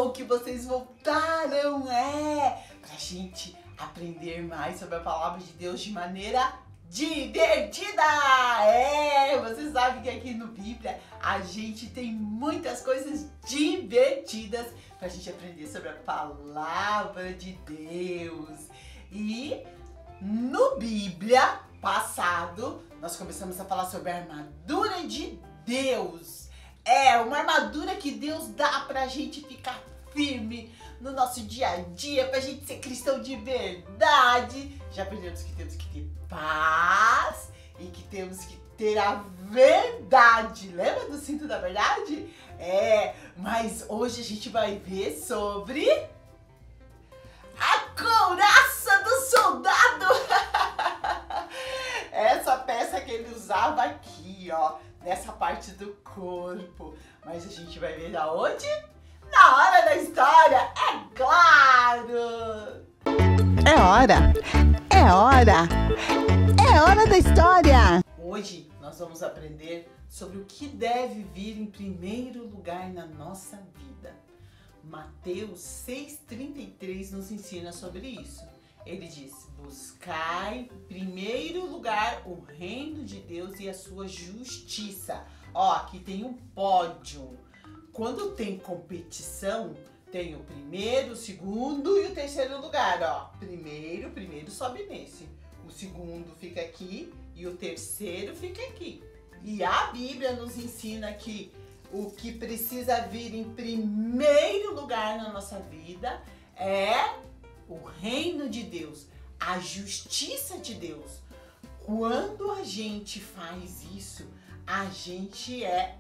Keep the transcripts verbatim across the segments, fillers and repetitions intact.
bom que vocês voltaram, é, pra gente aprender mais sobre a palavra de Deus de maneira divertida. É, você sabe que aqui no Bíblia a gente tem muitas coisas divertidas pra gente aprender sobre a palavra de Deus. E no Bíblia passado, nós começamos a falar sobre a armadura de Deus. É, uma armadura que Deus dá pra gente ficar firme no nosso dia a dia, pra gente ser cristão de verdade. Já aprendemos que temos que ter paz e que temos que ter a verdade. Lembra do cinto da verdade? É, mas hoje a gente vai ver sobre a couraça do soldado. Essa peça que ele usava aqui, ó, nessa parte do corpo. Mas a gente vai ver aonde? Na hora da história, é claro! É hora! É hora! É hora da história! Hoje nós vamos aprender sobre o que deve vir em primeiro lugar na nossa vida. Mateus seis, trinta e três nos ensina sobre isso. Ele diz: buscai em primeiro lugar o reino de Deus e a sua justiça. Ó, aqui tem um pódio. Quando tem competição, tem o primeiro, o segundo e o terceiro lugar, ó. Primeiro, primeiro sobe nesse. O segundo fica aqui e o terceiro fica aqui. E a Bíblia nos ensina que o que precisa vir em primeiro lugar na nossa vida é o reino de Deus, a justiça de Deus. Quando a gente faz isso, a gente é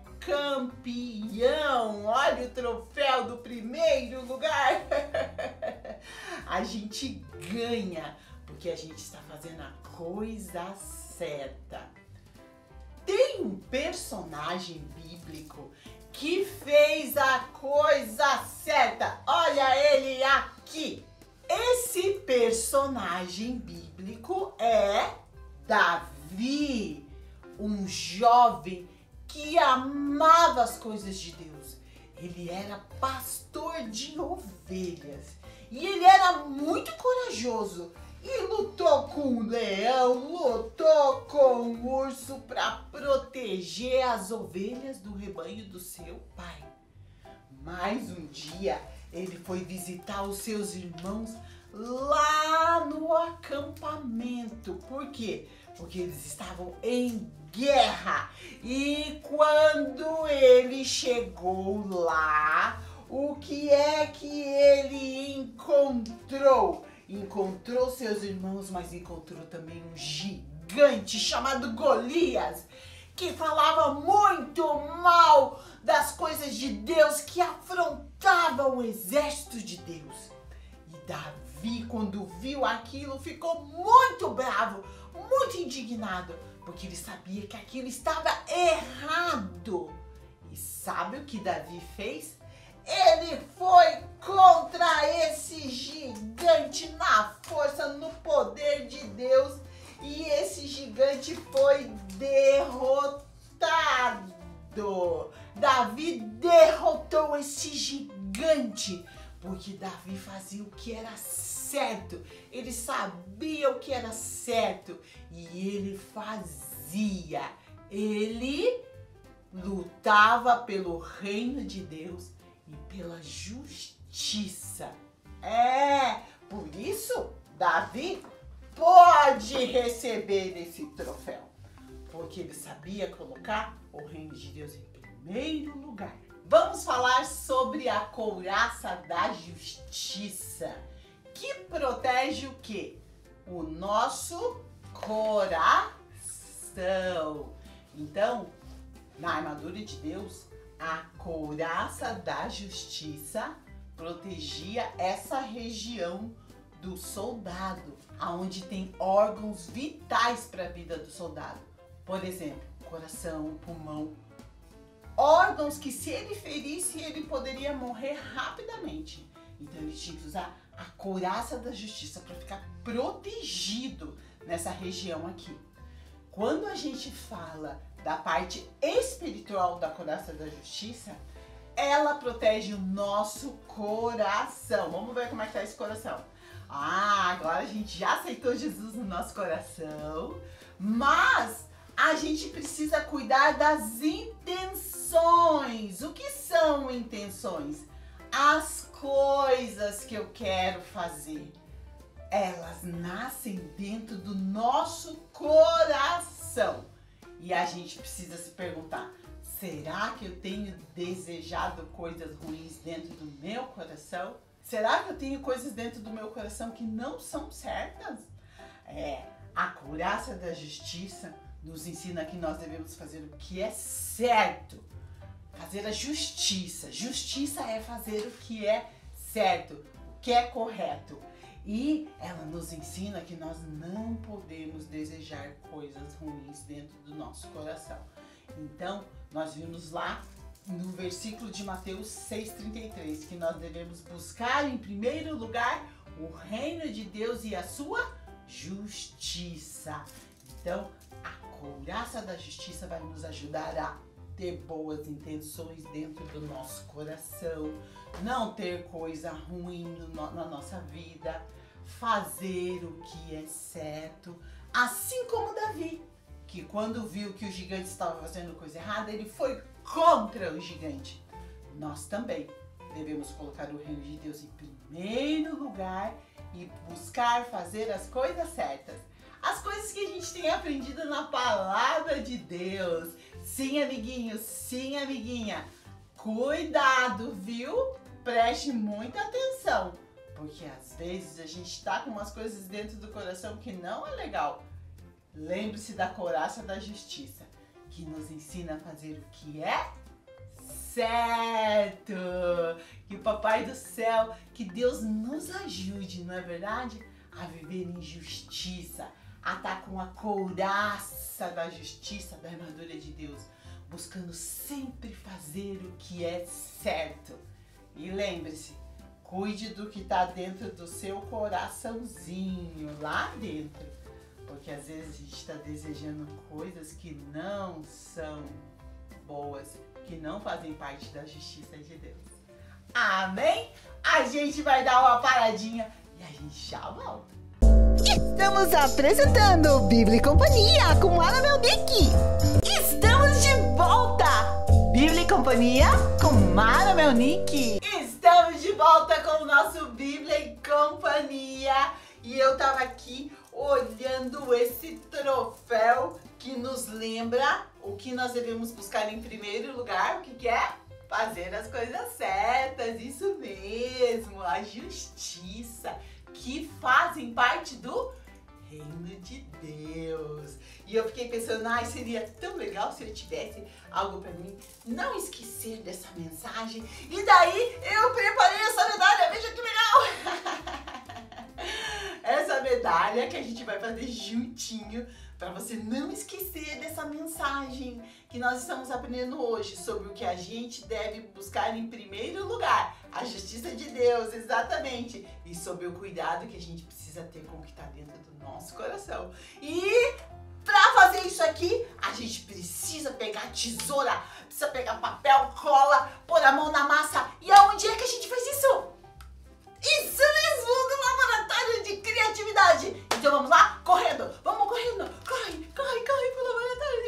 campeão. Olha o troféu do primeiro lugar. A gente ganha porque a gente está fazendo a coisa certa. Tem um personagem bíblico que fez a coisa certa. Olha ele aqui. Esse personagem bíblico é Davi, um jovem que amava as coisas de Deus. Ele era pastor de ovelhas e ele era muito corajoso e lutou com o leão, lutou com o urso para proteger as ovelhas do rebanho do seu pai. Mas um dia ele foi visitar os seus irmãos lá no acampamento. Por quê? Porque eles estavam em guerra. E quando ele chegou lá, o que é que ele encontrou? Encontrou seus irmãos, mas encontrou também um gigante chamado Golias, que falava muito mal das coisas de Deus, que afrontava o exército de Deus. E Davi, quando viu aquilo, ficou muito bravo, muito indignado, porque ele sabia que aquilo estava errado. E sabe o que Davi fez? Ele foi contra esse gigante na força, no poder de Deus, e esse gigante foi derrotado. Davi derrotou esse gigante porque Davi fazia o que era certo. Ele sabia o que era certo e ele fazia. Ele lutava pelo reino de Deus e pela justiça. É, por isso Davi pode receber esse troféu, porque ele sabia colocar o reino de Deus em primeiro lugar. Vamos falar sobre a couraça da justiça, que protege o quê? O nosso coração. Então, na armadura de Deus, a couraça da justiça protegia essa região do soldado, aonde tem órgãos vitais para a vida do soldado. Por exemplo, coração, pulmão, órgãos que se ele ferisse, ele poderia morrer rapidamente. Então ele tinha que usar a couraça da justiça para ficar protegido nessa região aqui. Quando a gente fala da parte espiritual da couraça da justiça, ela protege o nosso coração. Vamos ver como é que tá esse coração. Ah, agora a gente já aceitou Jesus no nosso coração, mas a gente precisa cuidar das intenções. O que são intenções? As coisas que eu quero fazer, elas nascem dentro do nosso coração. E a gente precisa se perguntar, será que eu tenho desejado coisas ruins dentro do meu coração? Será que eu tenho coisas dentro do meu coração que não são certas? É, a couraça da justiça nos ensina que nós devemos fazer o que é certo. Fazer a justiça. Justiça é fazer o que é certo, o que é correto. E ela nos ensina que nós não podemos desejar coisas ruins dentro do nosso coração. Então, nós vimos lá no versículo de Mateus seis, trinta e três, que nós devemos buscar em primeiro lugar o reino de Deus e a sua justiça. Então, a couraça da justiça vai nos ajudar a ter boas intenções dentro do nosso coração, não ter coisa ruim no, na nossa vida, fazer o que é certo, assim como Davi, que quando viu que o gigante estava fazendo coisa errada, ele foi contra o gigante. Nós também devemos colocar o reino de Deus em primeiro lugar e buscar fazer as coisas certas. As coisas que a gente tem aprendido na palavra de Deus. Sim, amiguinho, sim, amiguinha. Cuidado, viu? Preste muita atenção. Porque às vezes a gente tá com umas coisas dentro do coração que não é legal. Lembre-se da couraça da justiça, que nos ensina a fazer o que é certo. Que o Papai do Céu, que Deus nos ajude, não é verdade? A viver em justiça, a estar com a couraça da justiça, da armadura de Deus, buscando sempre fazer o que é certo. E lembre-se, cuide do que está dentro do seu coraçãozinho, lá dentro. Porque às vezes a gente está desejando coisas que não são boas, que não fazem parte da justiça de Deus. Amém? A gente vai dar uma paradinha e a gente já volta. Estamos apresentando Bíblia e Companhia com Mara Melnick. Estamos de volta! Bíblia e Companhia com Mara Melnick. Estamos de volta com o nosso Bíblia e Companhia. E eu tava aqui olhando esse troféu que nos lembra o que nós devemos buscar em primeiro lugar. O que que é? Fazer as coisas certas, isso mesmo, a justiça, que fazem parte do reino de Deus. E eu fiquei pensando, ai, seria tão legal se eu tivesse algo pra mim não esquecer dessa mensagem. E daí eu preparei essa medalha, veja que legal! Essa medalha que a gente vai fazer juntinho para você não esquecer dessa mensagem que nós estamos aprendendo hoje sobre o que a gente deve buscar em primeiro lugar, a justiça de Deus, exatamente, e sobre o cuidado que a gente precisa ter com o que está dentro do nosso coração. E para fazer isso aqui, a gente precisa pegar tesoura, precisa pegar papel, cola, pôr a mão na massa. E aonde é que a gente faz isso? Isso mesmo, no laboratório de criatividade. Então vamos lá? Correndo, vamos correndo. Corre, corre, corre pro laboratório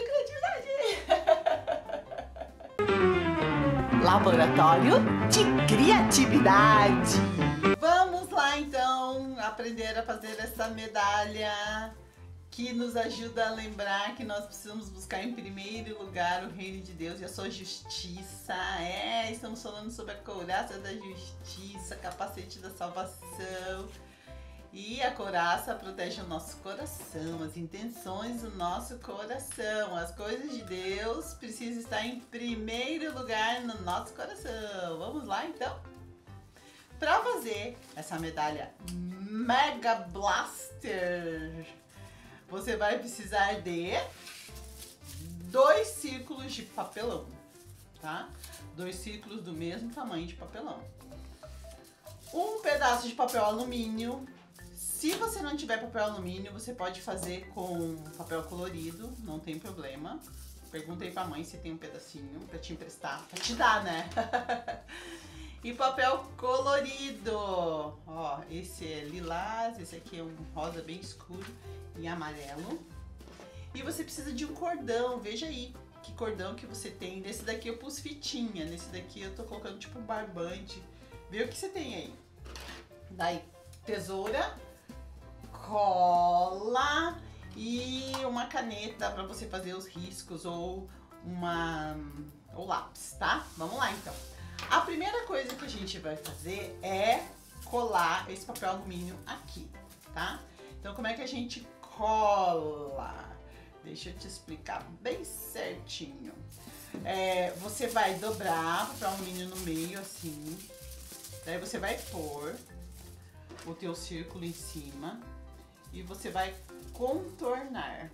de criatividade. Laboratório de criatividade. Vamos lá então aprender a fazer essa medalha que nos ajuda a lembrar que nós precisamos buscar em primeiro lugar o reino de Deus e a sua justiça. É, estamos falando sobre a couraça da justiça, capacete da salvação. E a couraça protege o nosso coração, as intenções do nosso coração. As coisas de Deus precisam estar em primeiro lugar no nosso coração. Vamos lá então? Para fazer essa medalha Mega Blaster, você vai precisar de dois círculos de papelão, tá? Dois círculos do mesmo tamanho de papelão. Um pedaço de papel alumínio. Se você não tiver papel alumínio, você pode fazer com papel colorido, não tem problema. Pergunta aí pra mãe se tem um pedacinho pra te emprestar, pra te dar, né? E papel colorido. Ó, esse é lilás, esse aqui é um rosa bem escuro e amarelo. E você precisa de um cordão, veja aí que cordão que você tem. Nesse daqui eu pus fitinha, nesse daqui eu tô colocando tipo um barbante. Vê o que você tem aí. Daí, tesoura, cola e uma caneta para você fazer os riscos ou uma ou lápis, tá? Vamos lá então. A primeira coisa que a gente vai fazer é colar esse papel alumínio aqui, tá? Então como é que a gente cola? Deixa eu te explicar bem certinho. É, você vai dobrar o papel alumínio no meio assim, daí você vai pôr o teu círculo em cima e você vai contornar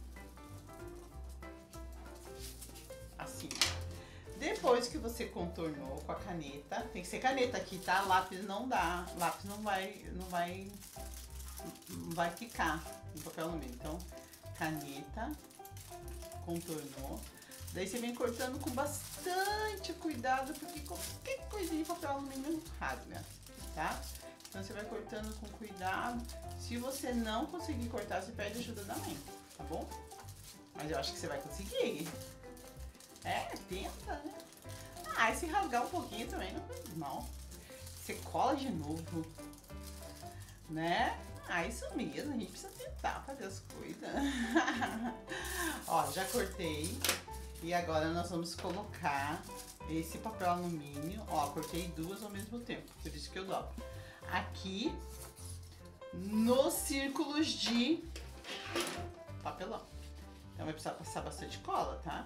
assim. Depois que você contornou com a caneta, tem que ser caneta aqui, tá? Lápis não dá, lápis não vai, não vai, não vai ficar no papel alumínio. Então, caneta, contornou. Daí você vem cortando com bastante cuidado, porque qualquer coisinha de papel alumínio rasga, tá? Então você vai cortando com cuidado. Se você não conseguir cortar, você pede ajuda da mãe, tá bom? Mas eu acho que você vai conseguir. É, tenta, né? Ah, e se rasgar um pouquinho também não faz mal. Você cola de novo, né? Ah, isso mesmo, a gente precisa tentar fazer as coisas. Ó, já cortei. E agora nós vamos colocar esse papel alumínio. Ó, cortei duas ao mesmo tempo, por isso que eu dobro. Aqui nos círculos de papelão. Então vai precisar passar bastante cola, tá?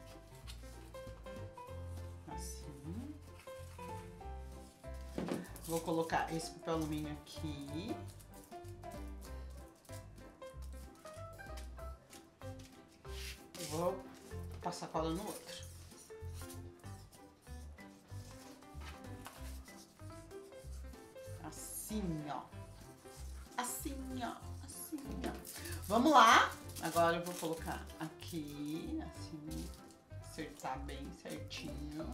Assim. Vou colocar esse papel alumínio aqui. E vou passar cola no outro. Assim, ó. Assim, ó. Assim, ó. Vamos lá. Agora eu vou colocar aqui, assim, acertar bem certinho.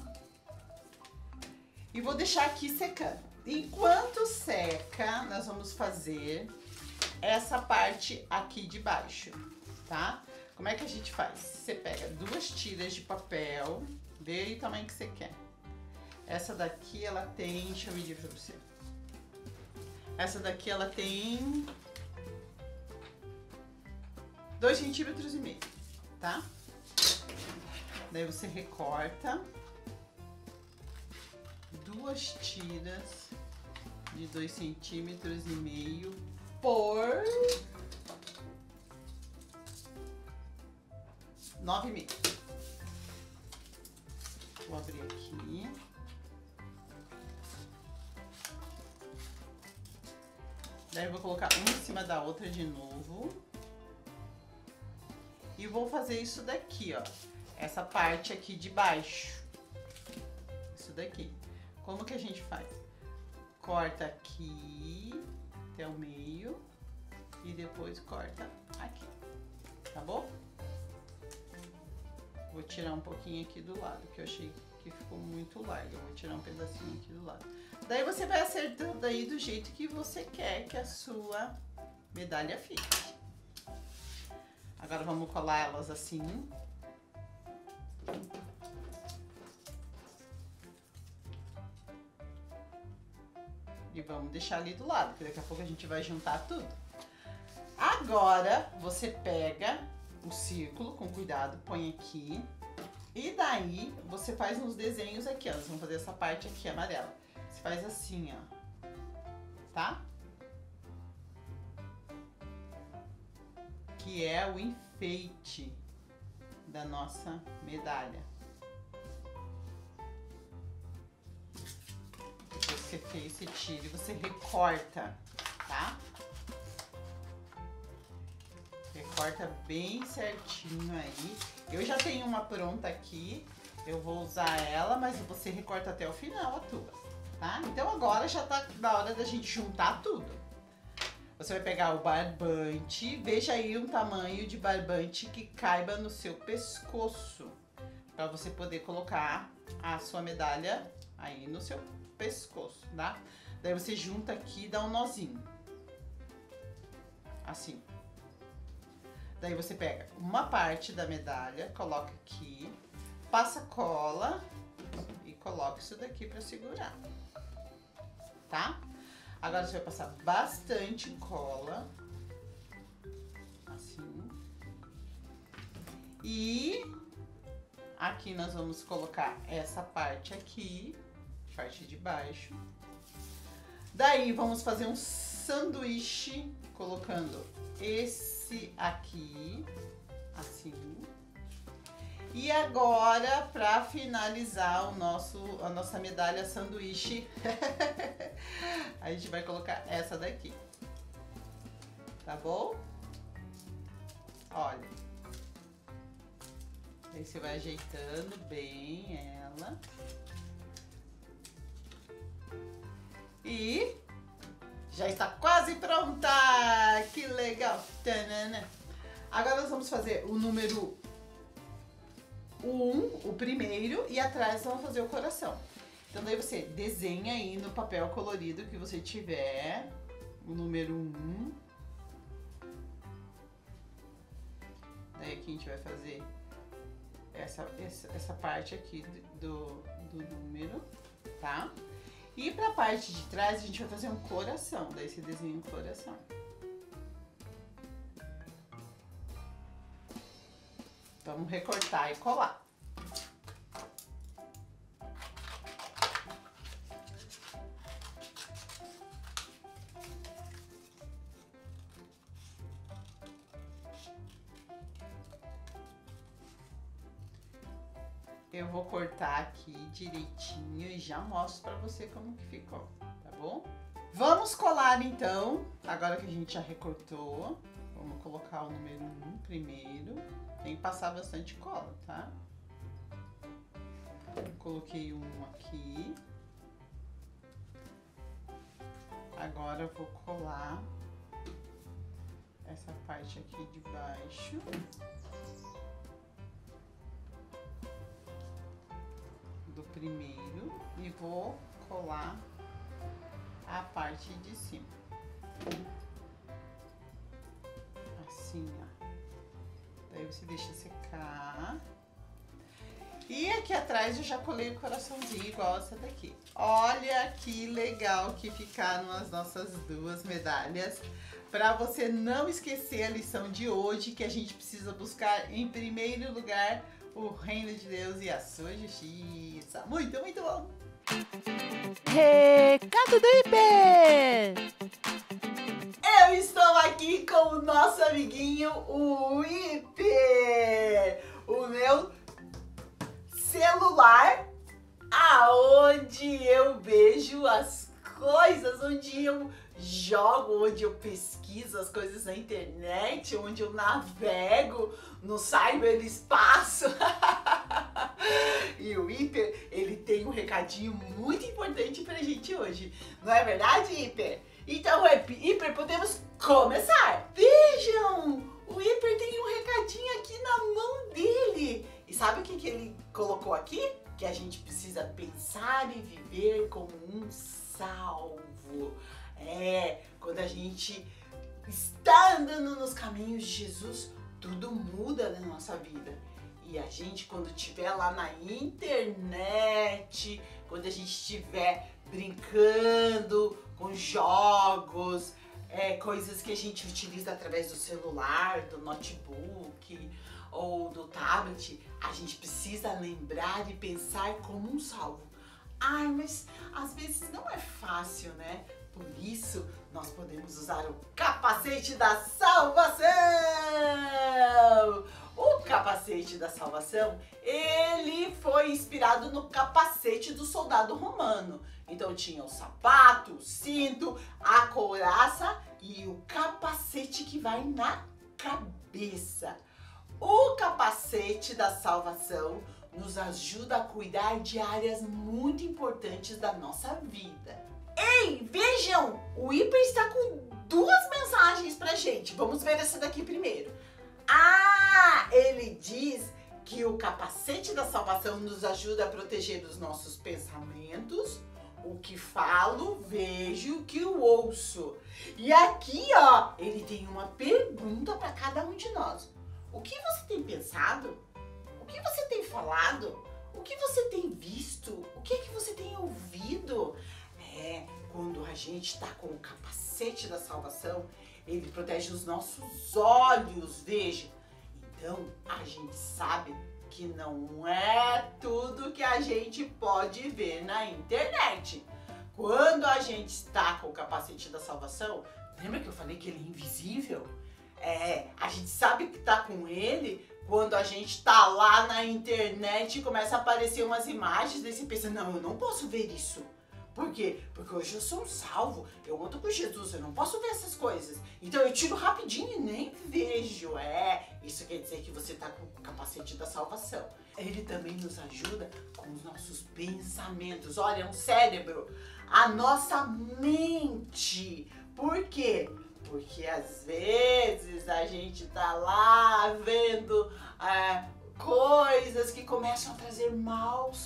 E vou deixar aqui secando. Enquanto seca, nós vamos fazer essa parte aqui de baixo, tá? Como é que a gente faz? Você pega duas tiras de papel, vê aí o tamanho que você quer. Essa daqui, ela tem, deixa eu medir pra você. Essa daqui, ela tem dois centímetros e meio, tá? Daí você recorta duas tiras de dois centímetros e meio por nove e meio. Vou abrir aqui. Daí eu vou colocar uma em cima da outra de novo. E vou fazer isso daqui, ó. Essa parte aqui de baixo. Isso daqui. Como que a gente faz? Corta aqui até o meio e depois corta aqui. Tá bom? Vou tirar um pouquinho aqui do lado, que eu achei que ficou muito largo. Eu vou tirar um pedacinho aqui do lado. Daí você vai acertando aí do jeito que você quer que a sua medalha fique. Agora vamos colar elas assim. E vamos deixar ali do lado, porque daqui a pouco a gente vai juntar tudo. Agora você pega o círculo com cuidado, põe aqui. E daí você faz uns desenhos aqui, ó. Nós vamos fazer essa parte aqui amarela. Você faz assim, ó. Tá? Que é o enfeite da nossa medalha. Depois que você fez, você tira e você recorta, tá? Recorta bem certinho aí. Eu já tenho uma pronta aqui, eu vou usar ela, mas você recorta até o final a tua, tá? Então agora já tá na hora da gente juntar tudo. Você vai pegar o barbante, veja aí um tamanho de barbante que caiba no seu pescoço, para você poder colocar a sua medalha aí no seu pescoço, tá? Daí você junta aqui e dá um nozinho, assim. Daí você pega uma parte da medalha, coloca aqui, passa cola e coloca isso daqui para segurar, tá? Agora você vai passar bastante cola, assim. E aqui nós vamos colocar essa parte aqui, parte de baixo. Daí vamos fazer um sanduíche colocando esse aqui, assim. E agora, para finalizar o nosso, a nossa medalha sanduíche, a gente vai colocar essa daqui, tá bom? Olha, aí você vai ajeitando bem ela. E já está quase pronta! Que legal! Tanana. Agora nós vamos fazer o número um, o primeiro, e atrás vamos fazer o coração. Então daí você desenha aí no papel colorido que você tiver o número um. Daí aqui a gente vai fazer essa, essa, essa parte aqui do, do número, tá? E pra parte de trás a gente vai fazer um coração, daí você desenha um coração. Vamos recortar e colar. Eu vou cortar aqui direitinho e já mostro pra você como que ficou, tá bom? Vamos colar então, agora que a gente já recortou. Vamos colocar o número um primeiro. Tem que passar bastante cola, tá? Coloquei um aqui. Agora eu vou colar essa parte aqui de baixo. Do primeiro. E vou colar a parte de cima. Assim, ó. Daí você deixa secar. E aqui atrás eu já colei o coraçãozinho igual essa daqui. Olha que legal que ficaram as nossas duas medalhas. Para você não esquecer a lição de hoje, que a gente precisa buscar em primeiro lugar o reino de Deus e a sua justiça. Muito, muito bom! Recado do Hiper! Eu estou aqui com o nosso amiguinho, o Hiper, o meu celular, aonde eu vejo as coisas, onde eu jogo, onde eu pesquiso as coisas na internet, onde eu navego no cyberespaço. E o Hiper, ele tem um recadinho muito importante pra gente hoje. Não é verdade, Hiper? Então, Hiper, podemos começar. Vejam, o Hiper tem um recadinho aqui na mão dele. E sabe o que, que ele colocou aqui? Que a gente precisa pensar e viver como um salvo. É, quando a gente está andando nos caminhos de Jesus, tudo muda na nossa vida. E a gente, quando estiver lá na internet, quando a gente estiver brincando com jogos, é, coisas que a gente utiliza através do celular, do notebook ou do tablet, a gente precisa lembrar e pensar como um salvo. Ai, mas às vezes não é fácil, né? Por isso, nós podemos usar o capacete da salvação! O capacete da salvação, ele foi inspirado no capacete do soldado romano. Então tinha o sapato, o cinto, a couraça e o capacete que vai na cabeça. O capacete da salvação nos ajuda a cuidar de áreas muito importantes da nossa vida. Ei, vejam! O Hiper está com duas mensagens pra gente. Vamos ver essa daqui primeiro. Ah, ele diz que o capacete da salvação nos ajuda a proteger dos nossos pensamentos, o que falo, vejo, o que eu ouço. E aqui, ó, ele tem uma pergunta para cada um de nós. O que você tem pensado? O que você tem falado? O que você tem visto? O que é que você tem ouvido? É, quando a gente está com o capacete da salvação, ele protege os nossos olhos, veja. Então, a gente sabe que não é tudo que a gente pode ver na internet. Quando a gente está com o capacete da salvação, lembra que eu falei que ele é invisível? É, a gente sabe que está com ele quando a gente está lá na internet e começa a aparecer umas imagens, daí você pensa, não, eu não posso ver isso. Por quê? Porque hoje eu sou um salvo, eu ando com Jesus, eu não posso ver essas coisas. Então eu tiro rapidinho e nem vejo. É, isso quer dizer que você está com o capacete da salvação. Ele também nos ajuda com os nossos pensamentos. Olha, um cérebro, a nossa mente. Por quê? Porque às vezes a gente tá lá vendo é, coisas que começam a trazer maus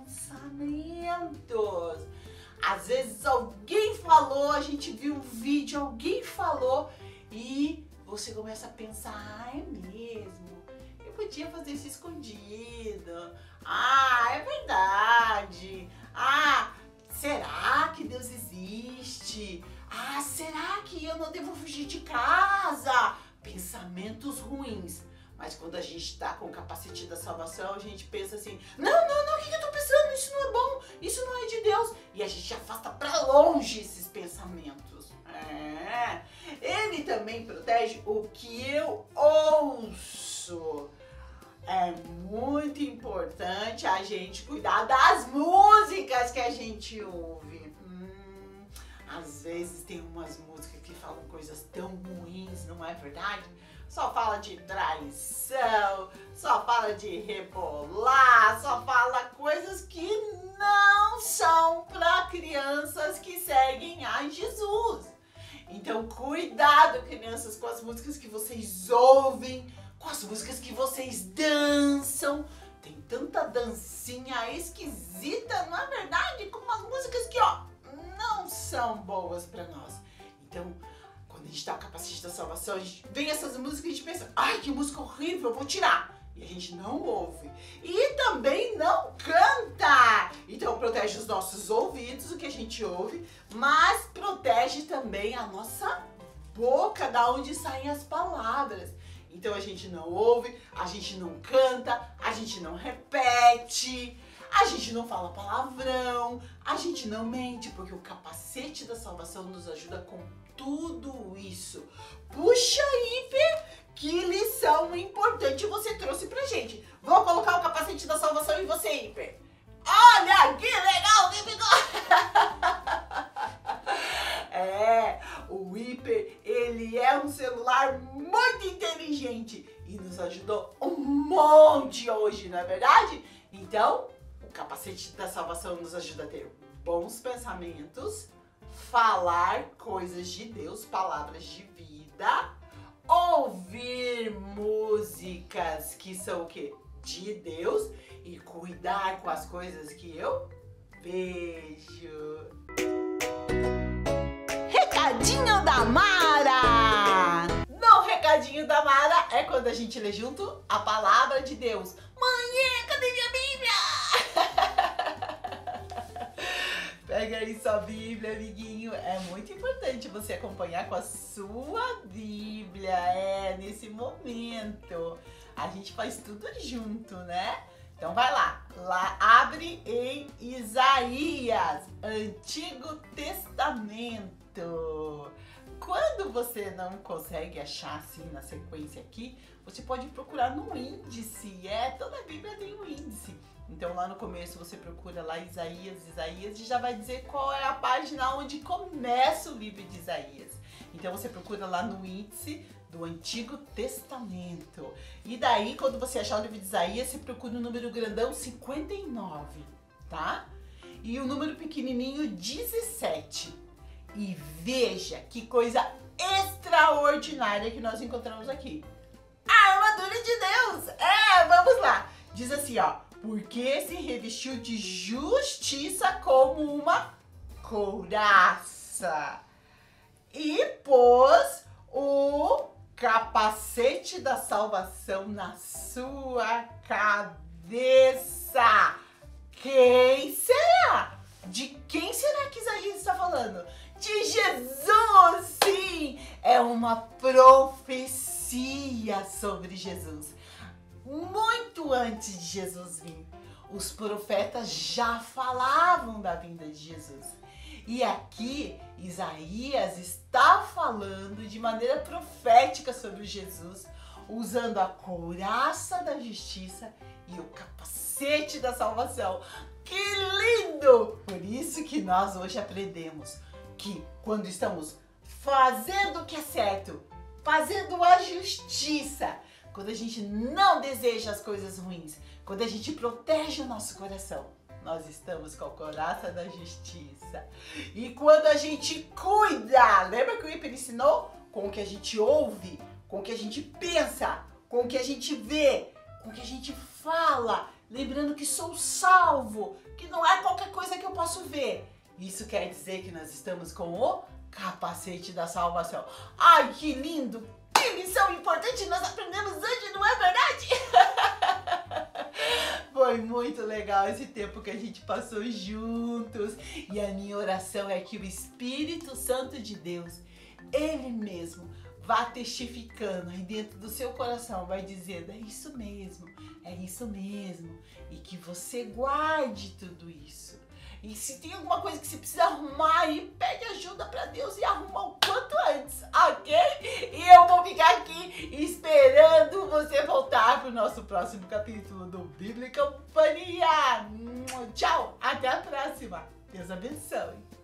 pensamentos. Às vezes alguém falou, a gente viu um vídeo, alguém falou e você começa a pensar, ah, é mesmo, eu podia fazer isso escondido, ah, é verdade, ah, será que Deus existe? Ah, será que eu não devo fugir de casa? Pensamentos ruins. Mas quando a gente está com o capacete da salvação, a gente pensa assim, não, não, não, o que eu tô pensando? Isso não é bom, isso não é de Deus. E a gente afasta para longe esses pensamentos. É. Ele também protege o que eu ouço. É muito importante a gente cuidar das músicas que a gente ouve. Hum, às vezes tem umas músicas que falam coisas tão ruins, não é verdade? Só fala de traição, só fala de rebolar, só fala coisas que não são para crianças que seguem a Jesus. Então, cuidado, crianças, com as músicas que vocês ouvem, com as músicas que vocês dançam. Tem tanta dancinha esquisita, não é verdade? Com umas músicas que, ó, não são boas para nós. Então, quando a gente tá com a capacete da salvação, a gente vem essas músicas e a gente pensa, ai, que música horrível, eu vou tirar. E a gente não ouve. E também não canta. Então protege os nossos ouvidos, o que a gente ouve, mas protege também a nossa boca, da onde saem as palavras. Então a gente não ouve, a gente não canta, a gente não repete, a gente não fala palavrão, a gente não mente, porque o capacete da salvação nos ajuda com tudo isso. Puxa, Hiper, que lição importante você trouxe pra gente. Vou colocar o capacete da salvação em você, Hiper. Olha, que legal que ficou! É, o Hiper, ele é um celular muito inteligente e nos ajudou um monte hoje, não é verdade? Então, o capacete da salvação nos ajuda a ter bons pensamentos, falar coisas de Deus, palavras de vida, ouvir músicas que são o quê? De Deus e cuidar com as coisas que eu vejo. Recadinho da Mara! No recadinho da Mara é quando a gente lê junto a palavra de Deus. Mãe, cadê minha Bíblia? Pega aí sua Bíblia, amiguinho. É muito importante você acompanhar com a sua Bíblia, é, nesse momento. A gente faz tudo junto, né? Então vai lá, lá abre em Isaías, Antigo Testamento. Quando você não consegue achar assim na sequência aqui, você pode procurar no índice, é, toda a Bíblia tem um índice. Então lá no começo você procura lá Isaías, Isaías e já vai dizer qual é a página onde começa o livro de Isaías. Então você procura lá no índice do Antigo Testamento. E daí, quando você achar o livro de Isaías, você procura o número grandão cinquenta e nove, tá? E o número pequenininho dezessete. E veja que coisa extraordinária que nós encontramos aqui. A armadura de Deus! É, vamos lá! Diz assim, ó. Porque se revestiu de justiça como uma couraça. E pôs o capacete da salvação na sua cabeça. Quem será? De quem será que Isaías está falando? De Jesus! Sim! É uma profecia sobre Jesus. Muito antes de Jesus vir, os profetas já falavam da vinda de Jesus. E aqui, Isaías está falando de maneira profética sobre Jesus, usando a couraça da justiça e o capacete da salvação. Que lindo! Por isso que nós hoje aprendemos que quando estamos fazendo o que é certo, fazendo a justiça, quando a gente não deseja as coisas ruins, quando a gente protege o nosso coração, nós estamos com a couraça da justiça. E quando a gente cuida, lembra que o Íper ensinou? Com o que a gente ouve, com o que a gente pensa, com o que a gente vê, com o que a gente fala, lembrando que sou salvo, que não é qualquer coisa que eu posso ver. Isso quer dizer que nós estamos com o capacete da salvação. Ai, que lindo! Que lição importante nós aprendemos hoje, não é verdade? Foi muito legal esse tempo que a gente passou juntos. E a minha oração é que o Espírito Santo de Deus, Ele mesmo, vá testificando aí dentro do seu coração, vai dizendo, é isso mesmo, é isso mesmo. E que você guarde tudo isso. E se tem alguma coisa que você precisa arrumar aí, pede ajuda pra Deus e arruma o quanto antes, ok? E eu vou ficar aqui esperando você voltar pro nosso próximo capítulo do Bíblia e Companhia. Tchau, até a próxima. Deus abençoe.